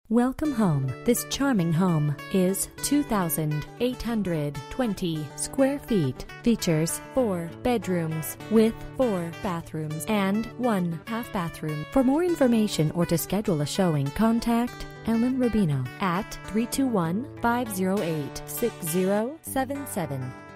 Welcome home. This charming home is 2,820 square feet. Features 4 bedrooms with 4 bathrooms and 1 half bathroom. For more information or to schedule a showing, contact Ellen Rubino at 321-508-6077.